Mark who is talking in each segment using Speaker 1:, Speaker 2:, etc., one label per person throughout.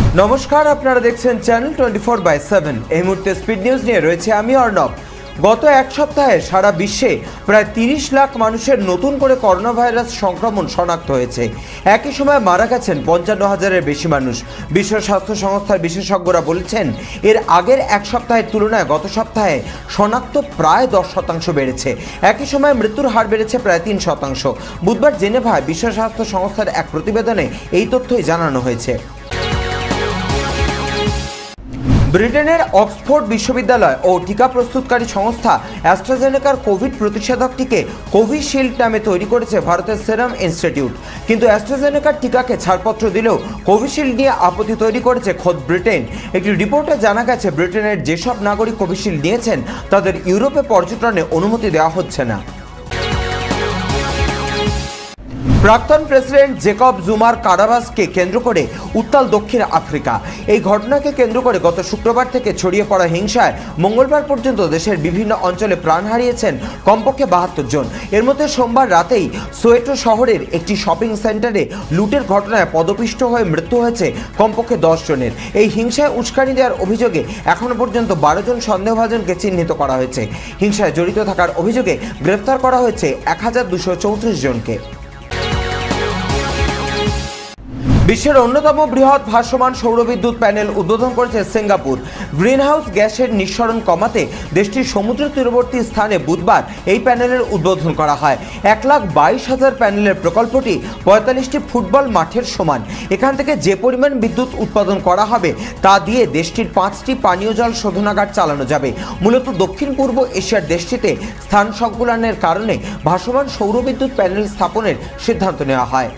Speaker 1: নমস্কার, আপনারা দেখছেন চ্যানেল 24/7। এই মুহূর্তে স্পিড নিউজ নিয়ে রয়েছে আমি অর্ণব। গত এক সপ্তাহে সারা বিশ্বে প্রায় 30 লাখ মানুষের নতুন করে করোনা ভাইরাস সংক্রমণ শনাক্ত হয়েছে। একই সময় মারা গেছেন 55,000-এর বেশি মানুষ। বিশ্ব স্বাস্থ্য সংস্থার বিশেষজ্ঞরা বলেছেন, এর আগের এক সপ্তাহের তুলনায় গত সপ্তাহে শনাক্ত প্রায় 10% বেড়েছে। একই সময় মৃত্যুর হার বেড়েছে প্রায় 3%। বুধবার জেনেভায় বিশ্ব স্বাস্থ্য সংস্থার এক প্রতিবেদনে এই তথ্যই জানানো হয়েছে। ব্রিটেনের অক্সফোর্ড বিশ্ববিদ্যালয় ও টিকা প্রস্তুতকারী সংস্থা অ্যাস্ট্রাজেনেকার কোভিড প্রতিষেধকটিকে কোভিশিল্ড নামে তৈরি করেছে ভারতের সেরাম ইনস্টিটিউট। কিন্তু অ্যাস্ট্রাজেনেকার টিকাকে ছাড়পত্র দিলেও কোভিশিল্ড নিয়ে আপত্তি তৈরি করেছে খোদ ব্রিটেন। একটি রিপোর্টে জানা গেছে, ব্রিটেনের যেসব নাগরিক কোভিশিল্ড নিয়েছেন তাদের ইউরোপে পর্যটনে অনুমতি দেওয়া হচ্ছে না। প্রাক্তন প্রেসিডেন্ট জেকব জুমার কারাবাসকে কেন্দ্র করে উত্তাল দক্ষিণ আফ্রিকা। এই ঘটনাকে কেন্দ্র করে গত শুক্রবার থেকে ছড়িয়ে পড়া হিংসায় মঙ্গলবার পর্যন্ত দেশের বিভিন্ন অঞ্চলে প্রাণ হারিয়েছেন কমপক্ষে 72 জন। এর মধ্যে সোমবার রাতেই সোয়েটো শহরের একটি শপিং সেন্টারে লুটের ঘটনায় পদপিষ্ট হয়ে মৃত্যু হয়েছে কমপক্ষে 10 জনের। এই হিংসায় উস্কানি দেওয়ার অভিযোগে এখনো পর্যন্ত 12 জন সন্দেহভাজনকে চিহ্নিত করা হয়েছে। হিংসায় জড়িত থাকার অভিযোগে গ্রেফতার করা হয়েছে 1234 জনকে। বিশ্বের অন্যতম বৃহৎ ভাসমান সৌরবিদ্যুৎ প্যানেল উদ্বোধন করেছে সিঙ্গাপুর। গ্রিনহাউস গ্যাসের নিঃসরণ কমাতে দেশটির সমুদ্র তীরবর্তী স্থানে বুধবার এই প্যানেলের উদ্বোধন করা হয়। 1,22,000 প্যানেলের প্রকল্পটি 45টি ফুটবল মাঠের সমান। এখান থেকে যে পরিমাণ বিদ্যুৎ উৎপাদন করা হবে তা দিয়ে দেশটির 5টি পানীয় জল শোধনাগার চালানো যাবে। মূলত দক্ষিণ পূর্ব এশিয়ার দেশটিতে স্থান সংকুলানের কারণে ভাসমান সৌরবিদ্যুৎ প্যানেল স্থাপনের সিদ্ধান্ত নেওয়া হয়।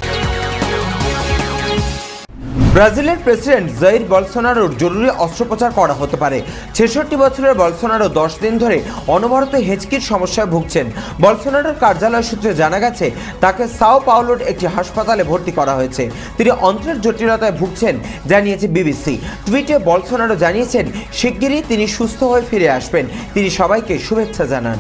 Speaker 1: ব্রাজিলের প্রেসিডেন্ট জাইর বলসোনারোর জরুরি অস্ত্রোপচার করা হতে পারে। 66 বছরের বলসোনারো 10 দিন ধরে অনবরত হেঁচকির সমস্যায় ভুগছেন। বলসোনারোর কার্যালয় সূত্রে জানা গেছে, তাকে সাও পাওলোর একটি হাসপাতালে ভর্তি করা হয়েছে। তিনি অন্ত্রের জটিলতায় ভুগছেন, জানিয়েছে বিবিসি। টুইটে বলসোনারো জানিয়েছেন, শিগগিরই তিনি সুস্থ হয়ে ফিরে আসবেন। তিনি সবাইকে শুভেচ্ছা জানান।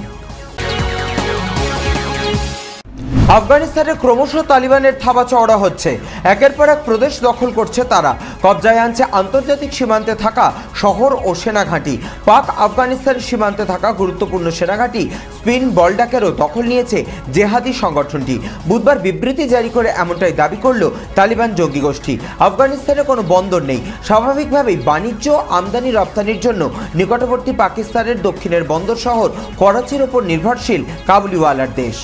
Speaker 1: আফগানিস্তানে ক্রমশ তালিবানের থাবা চওড়া হচ্ছে। একের পর এক প্রদেশ দখল করছে তারা। কবজায় আনছে আন্তর্জাতিক সীমান্তে থাকা শহর ও সেনাঘাঁটি। পাক আফগানিস্তান সীমান্তে থাকা গুরুত্বপূর্ণ সেনাঘাঁটি স্পিন বলডাকেরও দখল নিয়েছে জেহাদি সংগঠনটি। বুধবার বিবৃতি জারি করে এমনটাই দাবি করল তালিবান জঙ্গি গোষ্ঠী। আফগানিস্তানে কোনো বন্দর নেই। স্বাভাবিকভাবেই বাণিজ্য আমদানি রপ্তানির জন্য নিকটবর্তী পাকিস্তানের দক্ষিণের বন্দর শহর করাচির ওপর নির্ভরশীল কাবুলিওয়ালার দেশ।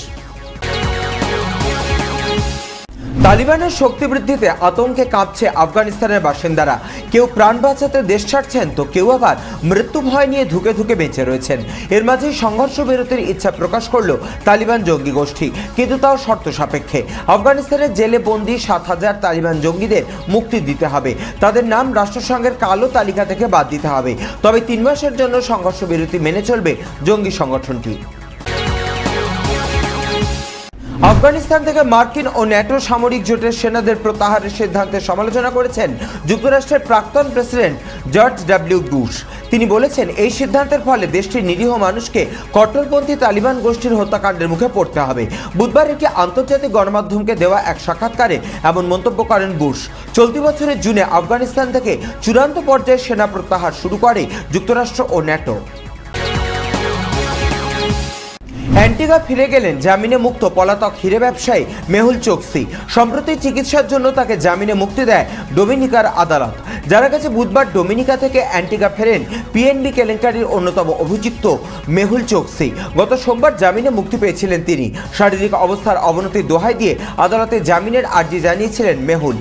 Speaker 1: তালিবানের শক্তি বৃদ্ধিতে আতঙ্কে কাঁপছে আফগানিস্তানের বাসিন্দারা। কেউ প্রাণ বাঁচাতে দেশ ছাড়ছেন, তো কেউ আবার মৃত্যু ভয় নিয়ে ধুকে ধুকে বেঁচে রয়েছেন। এর মাঝেই সংঘর্ষ বিরতির ইচ্ছা প্রকাশ করল তালিবান জঙ্গি গোষ্ঠী, কিন্তু তাও শর্ত সাপেক্ষে। আফগানিস্তানের জেলে বন্দী 7,000 তালিবান জঙ্গিদের মুক্তি দিতে হবে। তাদের নাম রাষ্ট্রসংঘের কালো তালিকা থেকে বাদ দিতে হবে। তবে 3 মাসের জন্য সংঘর্ষ বিরতি মেনে চলবে জঙ্গি সংগঠনটি। আফগানিস্তান থেকে মার্কিন ও ন্যাটো সামরিক জোটের সেনাদের প্রত্যাহারের সিদ্ধান্তের সমালোচনা করেছেন যুক্তরাষ্ট্রের প্রাক্তন প্রেসিডেন্ট জর্জ ডব্লিউ বুশ। তিনি বলেছেন, এই সিদ্ধান্তের ফলে দেশটির নিরীহ মানুষকে কট্টরপন্থী তালিবান গোষ্ঠীর হত্যাকাণ্ডের মুখে পড়তে হবে। বুধবার একটি আন্তর্জাতিক গণমাধ্যমকে দেওয়া এক সাক্ষাৎকারে এমন মন্তব্য করেন বুশ। চলতি বছরের জুনে আফগানিস্তান থেকে চূড়ান্ত পর্যায়ে সেনা প্রত্যাহার শুরু করে যুক্তরাষ্ট্র ও ন্যাটো। অ্যান্টিগা ফিরে গেলেন জামিনে মুক্ত পলাতক হিরে ব্যবসায়ী মেহুল চোকসি। সম্প্রতি চিকিৎসার জন্য তাকে জামিনে মুক্তি দেয় ডোমিনিকার আদালত। জানা গেছে, বুধবার ডোমিনিকা থেকে অ্যান্টিগা ফেরেন পিএনবি কেলেঙ্কারির অন্যতম অভিযুক্ত মেহুল চোকসি। গত সোমবার জামিনে মুক্তি পেয়েছিলেন তিনি। শারীরিক অবস্থার অবনতির দোহাই দিয়ে আদালতে জামিনের আর্জি জানিয়েছিলেন মেহুল।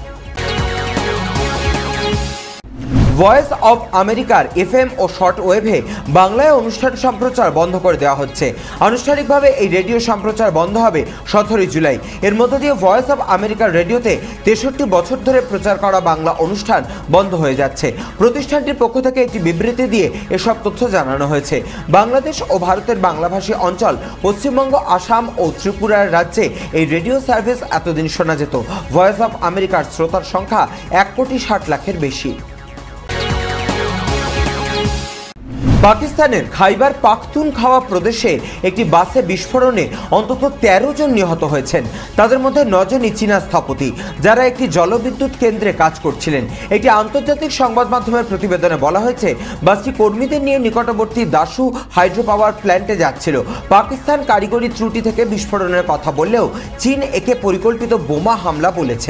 Speaker 1: ভয়েস অব আমেরিকার FM ও শর্ট ওয়েভে বাংলায় অনুষ্ঠান সম্প্রচার বন্ধ করে দেওয়া হচ্ছে। আনুষ্ঠানিকভাবে এই রেডিও সম্প্রচার বন্ধ হবে 17 জুলাই। এর মধ্য দিয়ে ভয়েস অব আমেরিকার রেডিওতে 63 বছর ধরে প্রচার করা বাংলা অনুষ্ঠান বন্ধ হয়ে যাচ্ছে। প্রতিষ্ঠানটির পক্ষ থেকে একটি বিবৃতি দিয়ে এসব তথ্য জানানো হয়েছে। বাংলাদেশ ও ভারতের বাংলাভাষী অঞ্চল পশ্চিমবঙ্গ, আসাম ও ত্রিপুরার রাজ্যে এই রেডিও সার্ভিস এতদিন শোনা যেত। ভয়েস অব আমেরিকার শ্রোতার সংখ্যা 1,60,00,000-এর বেশি। পাকিস্তানের খাইবার পাখতুনখাওয়া প্রদেশে একটি বাসে বিস্ফোরণে অন্তত ১৩ জন নিহত হয়েছেন। তাদের মধ্যে ৯ জনই চীনা স্থপতি, যারা একটি জলবিদ্যুৎ কেন্দ্রে কাজ করছিলেন। একটি আন্তর্জাতিক সংবাদ মাধ্যমের প্রতিবেদনে বলা হয়েছে, বাসটি কর্মীদের নিয়ে নিকটবর্তী দাসু হাইড্রো পাওয়ার প্ল্যান্টে যাচ্ছিল। পাকিস্তান কারিগরি ত্রুটি থেকে বিস্ফোরণের কথা বললেও চীন একে পরিকল্পিত বোমা হামলা বলেছে।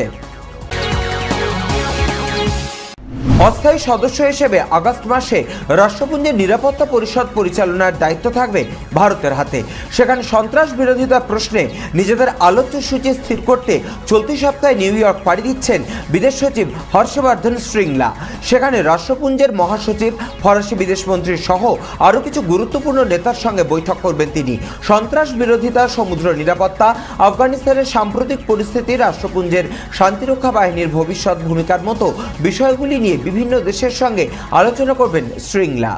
Speaker 1: অস্থায়ী সদস্য হিসেবে আগস্ট মাসে রাষ্ট্রপুঞ্জের নিরাপত্তা পরিষদ পরিচালনার দায়িত্ব থাকবে ভারতের হাতে। সেখানে সন্ত্রাস বিরোধিতা প্রশ্নে নিজেদের আলোচ্য সূচি স্থির করতে চলতি সপ্তাহে নিউ ইয়র্ক পাড়ি দিচ্ছেন বিদেশ সচিব হর্ষবর্ধন শ্রিংলা। সেখানে রাষ্ট্রপুঞ্জের মহাসচিব, ফরাসি বিদেশমন্ত্রী সহ আরও কিছু গুরুত্বপূর্ণ নেতার সঙ্গে বৈঠক করবেন তিনি। সন্ত্রাস বিরোধিতা, সমুদ্র নিরাপত্তা, আফগানিস্তানের সাম্প্রতিক পরিস্থিতি, রাষ্ট্রপুঞ্জের শান্তিরক্ষা বাহিনীর ভবিষ্যৎ ভূমিকার মতো বিষয়গুলি নিয়ে বিভিন্ন দেশের সঙ্গে আলোচনা করবেন শ্রিংলা।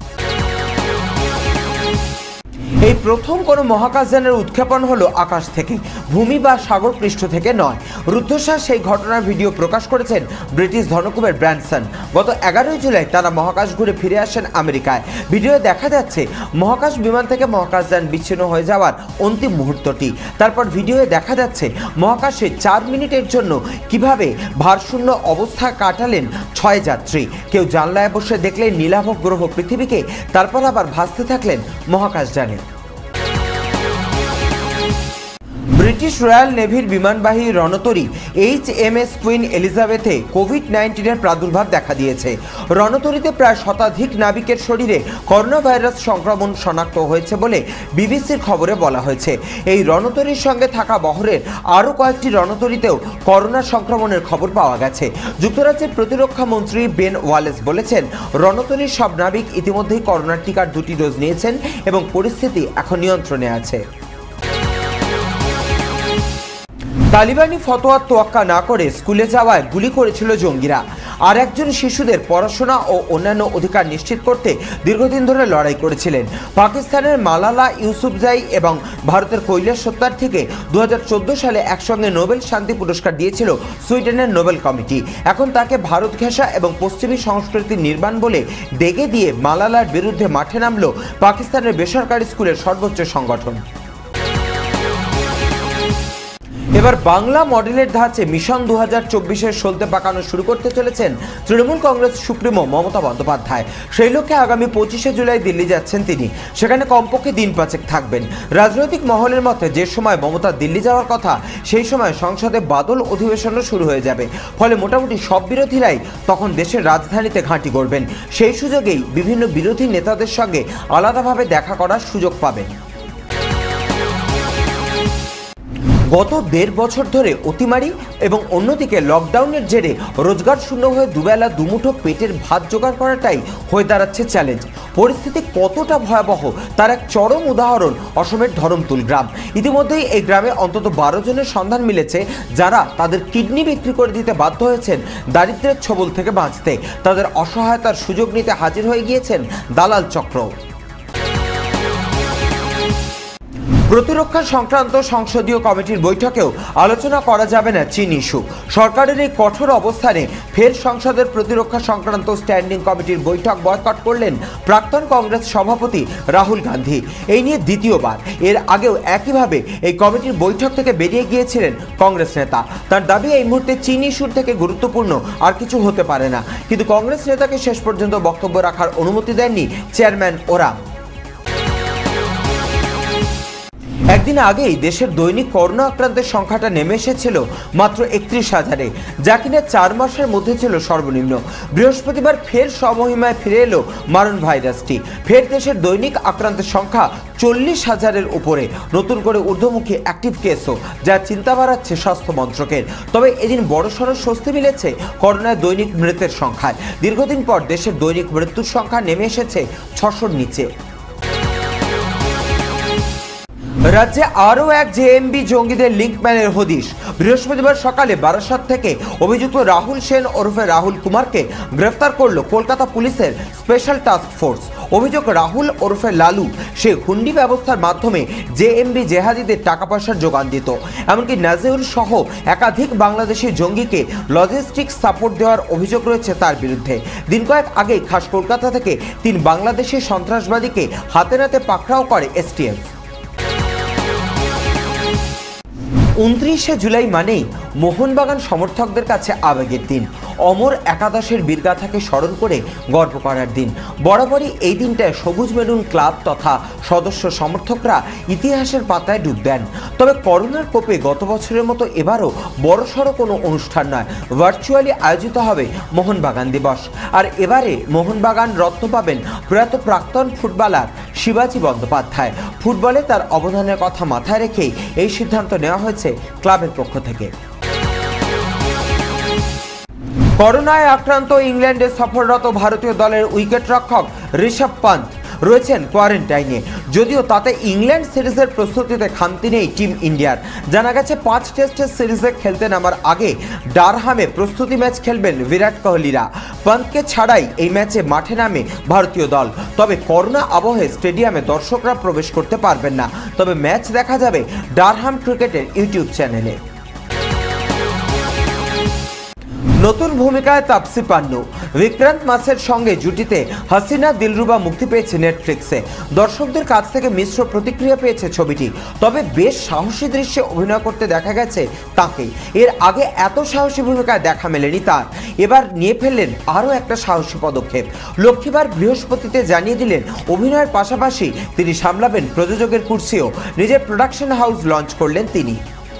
Speaker 1: এই প্রথম কোনো মহাকাশযানের উৎক্ষেপণ হলো আকাশ থেকে, ভূমি বা সাগর পৃষ্ঠ থেকে নয়। রুদ্ধশ্বাস সেই ঘটনার ভিডিও প্রকাশ করেছেন ব্রিটিশ ধনকুবের ব্র্যানসন। গত 11 জুলাই তারা মহাকাশ ঘুরে ফিরে আসেন আমেরিকায়। ভিডিওয়ে দেখা যাচ্ছে মহাকাশ বিমান থেকে মহাকাশযান বিচ্ছিন্ন হয়ে যাওয়ার অন্তিম মুহূর্তটি। তারপর ভিডিওয়ে দেখা যাচ্ছে মহাকাশে 4 মিনিটের জন্য কিভাবে ভারশূন্য অবস্থা কাটালেন 6 যাত্রী। কেউ জানলায় বসে দেখলেন নীলাভ গ্রহ পৃথিবীকে, তারপর আবার ভাসতে থাকলেন মহাকাশযানে। ব্রিটিশ রয়্যাল নেভির বিমানবাহী রণতরী HMS কুইন এলিজাবেথে কোভিড-19 প্রাদুর্ভাব দেখা দিয়েছে। রণতরীতে প্রায় শতাধিক নাবিকের শরীরে করোনা ভাইরাস সংক্রমণ শনাক্ত হয়েছে বলে বিবিসির খবরে বলা হয়েছে। এই রণতরীর সঙ্গে থাকা বহরের আরও কয়েকটি রণতরীতেও করোনা সংক্রমণের খবর পাওয়া গেছে। যুক্তরাজ্যের প্রতিরক্ষা মন্ত্রী বেন ওয়ালেস বলেছেন, রণতরীর সব নাবিক ইতিমধ্যেই করোনার টিকার 2টি ডোজ নিয়েছেন এবং পরিস্থিতি এখন নিয়ন্ত্রণে আছে। তালিবানি ফতোয়ার তোয়াক্কা না করে স্কুলে যাওয়ায় গুলি করেছিল জঙ্গিরা। আর একজন শিশুদের পড়াশোনা ও অন্যান্য অধিকার নিশ্চিত করতে দীর্ঘদিন ধরে লড়াই করেছিলেন। পাকিস্তানের মালালা ইউসুফজাই এবং ভারতের কৈলাস সত্যার্থীকে 2014 সালে একসঙ্গে নোবেল শান্তি পুরস্কার দিয়েছিল সুইডেনের নোবেল কমিটি। এখন তাকে ভারত ঘেঁষা এবং পশ্চিমী সংস্কৃতির নির্মাণ বলে ডেকে দিয়ে মালালার বিরুদ্ধে মাঠে নামল পাকিস্তানের বেসরকারি স্কুলের সর্বোচ্চ সংগঠন। এবার বাংলা মডেলের ধাঁচে মিশন 2024-এর সলতে পাকানো শুরু করতে চলেছেন তৃণমূল কংগ্রেস সুপ্রিমো মমতা বন্দ্যোপাধ্যায়। সেই লক্ষ্যে আগামী 25শে জুলাই দিল্লি যাচ্ছেন তিনি। সেখানে কমপক্ষে দিন 5 থাকবেন। রাজনৈতিক মহলের মতে যে সময় মমতা দিল্লি যাওয়ার কথা, সেই সময় সংসদে বাদল অধিবেশনও শুরু হয়ে যাবে। ফলে মোটামুটি সব বিরোধীরাই তখন দেশের রাজধানীতে ঘাঁটি গড়বেন। সেই সুযোগেই বিভিন্ন বিরোধী নেতাদের সঙ্গে আলাদাভাবে দেখা করার সুযোগ পাবেন। গত 1.5 বছর ধরে অতিমারি এবং অন্যদিকে লকডাউনের জেরে রোজগার শূন্য হয়ে দুবেলা দুমুঠো পেটের ভাত জোগাড় করাটাই হয়ে দাঁড়াচ্ছে চ্যালেঞ্জ। পরিস্থিতি কতটা ভয়াবহ তার এক চরম উদাহরণ অসমের ধরমতুল গ্রাম। ইতিমধ্যেই এই গ্রামে অন্তত 12 জনের সন্ধান মিলেছে যারা তাদের কিডনি বিক্রি করে দিতে বাধ্য হয়েছেন দারিদ্র্যের ছবল থেকে বাঁচতে। তাদের অসহায়তার সুযোগ নিতে হাজির হয়ে গিয়েছেন দালাল চক্র। প্রতিরক্ষা সংক্রান্ত সংসদীয় কমিটির বৈঠকেও আলোচনা করা যাবে না চীন ইস্যু। সরকারের এই কঠোর অবস্থানে ফের সংসদের প্রতিরক্ষা সংক্রান্ত স্ট্যান্ডিং কমিটির বৈঠক বয়কট করলেন প্রাক্তন কংগ্রেস সভাপতি রাহুল গান্ধী। এই নিয়ে দ্বিতীয়বার। এর আগেও একইভাবে এই কমিটির বৈঠক থেকে বেরিয়ে গিয়েছিলেন কংগ্রেস নেতা। তার দাবি, এই মুহূর্তে চীন ইস্যুর থেকে গুরুত্বপূর্ণ আর কিছু হতে পারে না। কিন্তু কংগ্রেস নেতাকে শেষ পর্যন্ত বক্তব্য রাখার অনুমতি দেননি চেয়ারম্যান ওরাম। একদিন আগেই দেশের দৈনিক করোনা আক্রান্তের সংখ্যাটা নেমে এসেছিল মাত্র 31,000-এ, যা কিনা 4 মাসের মধ্যে ছিল সর্বনিম্ন। বৃহস্পতিবার ফের স্বমহিমায় ফিরে এলো মারণ ভাইরাসটি। ফের দেশের দৈনিক আক্রান্তের সংখ্যা 40,000-এর উপরে, নতুন করে ঊর্ধ্বমুখী অ্যাক্টিভ কেসও, যা চিন্তা বাড়াচ্ছে স্বাস্থ্য মন্ত্রকের। তবে এদিন বড়সড় স্বস্তি মিলেছে করোনায় দৈনিক মৃতের সংখ্যায়। দীর্ঘদিন পর দেশের দৈনিক মৃত্যুর সংখ্যা নেমে এসেছে 600-র নিচে। রাজ্যে আরও এক জেএমবি জঙ্গিদের লিঙ্কম্যানের হদিশ। বৃহস্পতিবার সকালে বারাসাত থেকে অভিযুক্ত রাহুল সেন ওরফে রাহুল কুমারকে গ্রেফতার করল কলকাতা পুলিশের স্পেশাল টাস্ক ফোর্স। অভিযোগ, রাহুল ওরফে লালু সে হুন্ডি ব্যবস্থার মাধ্যমে জেএমবি জেহাদিদের টাকা পয়সার যোগান দিত। এমনকি নাজিউল সহ একাধিক বাংলাদেশি জঙ্গিকে লজিস্টিক্স সাপোর্ট দেওয়ার অভিযোগ রয়েছে তার বিরুদ্ধে। দিন কয়েক আগেই খাস কলকাতা থেকে 3 বাংলাদেশি সন্ত্রাসবাদীকে হাতে নাতে পাকড়াও করে এসটিএফ। 29শে জুলাই মানেই মোহনবাগান সমর্থকদের কাছে আবেগের দিন। অমর একাদশের বীরগাথাকে স্মরণ করে গর্ব করার দিন। বরাবরই এই দিনটায় সবুজ মেরুন ক্লাব তথা সদস্য সমর্থকরা ইতিহাসের পাতায় ডুব দেন। তবে করোনার কোপে গত বছরের মতো এবারও বড়সড় কোনো অনুষ্ঠান নয়, ভার্চুয়ালি আয়োজিত হবে মোহনবাগান দিবস। আর এবারে মোহনবাগান রত্ন পাবেন প্রয়াত প্রাক্তন ফুটবলার শিবাজি বন্দ্যোপাধ্যায়। ফুটবলে তার অবদানের কথা মাথায় রেখেই এই সিদ্ধান্ত নেওয়া হয়েছে ক্লাবের পক্ষ থেকে। করোনায় আক্রান্ত ইংল্যান্ডে সফররত ভারতীয় দলের উইকেট রক্ষক ঋষভ পান্ত রয়েছেন কোয়ারেন্টাইনে। যদিও তাতে ইংল্যান্ড সিরিজের প্রস্তুতিতে খামতি নেই টিম ইন্ডিয়ার। জানা গেছে 5 টেস্টের সিরিজে খেলতে নামার আগে ডারহামে প্রস্তুতি ম্যাচ খেলবেন বিরাট কোহলিরা। পান্তকে ছাড়াই এই ম্যাচে মাঠে নামে ভারতীয় দল। তবে করোনা আবহে স্টেডিয়ামে দর্শকরা প্রবেশ করতে পারবেন না। তবে ম্যাচ দেখা যাবে ডারহাম ক্রিকেটের ইউটিউব চ্যানেলে। নতুন ভূমিকায় তাপসী পান্নু। বিক্রান্ত মাসের সঙ্গে জুটিতে হাসিনা দিলরুবা মুক্তি পেয়েছে নেটফ্লিক্সে। দর্শকদের কাছ থেকে মিশ্র প্রতিক্রিয়া পেয়েছে ছবিটি। তবে বেশ সাহসী দৃশ্যে অভিনয় করতে দেখা গেছে তাকে। এর আগে এত সাহসী ভূমিকায় দেখা মেলেনি তার। এবার নিয়ে ফেললেন আরও একটা সাহসী পদক্ষেপ। লক্ষ্মীবার বৃহস্পতিতে জানিয়ে দিলেন অভিনয়ের পাশাপাশি তিনি সামলাবেন প্রযোজকের কুর্সিও। নিজের প্রোডাকশন হাউস লঞ্চ করলেন তিনি।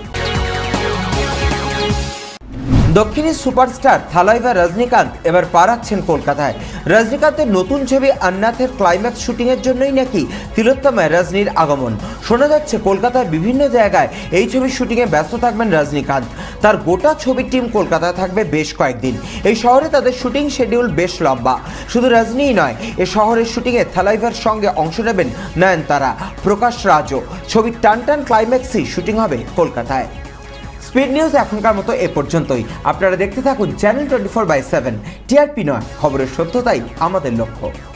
Speaker 1: দক্ষিণী সুপারস্টার থালাইভা রজনীকান্ত এবার পা রাখছেন কলকাতায়। রজনীকান্তের নতুন ছবি আন্নাথের ক্লাইম্যাক্স শুটিংয়ের জন্যই নাকি তিলোত্তমায় রজনীর আগমন। শোনা যাচ্ছে কলকাতার বিভিন্ন জায়গায় এই ছবির শুটিংয়ে ব্যস্ত থাকবেন রজনীকান্ত। তার গোটা ছবির টিম কলকাতায় থাকবে বেশ কয়েকদিন। এই শহরে তাদের শুটিং শিডিউল বেশ লম্বা। শুধু রজনীই নয়, এ শহরের শুটিংয়ে থালাইভার সঙ্গে অংশ নেবেন নয়নতারা, প্রকাশ রাজও। ছবির টান ক্লাইম্যাক্সই শুটিং হবে কলকাতায়। স্পিড নিউজ এখনকার মতো এ পর্যন্তই। আপনারা দেখতে থাকুন চ্যানেল 24/7। টিআরপি নয়, খবরের সত্যতাই আমাদের লক্ষ্য।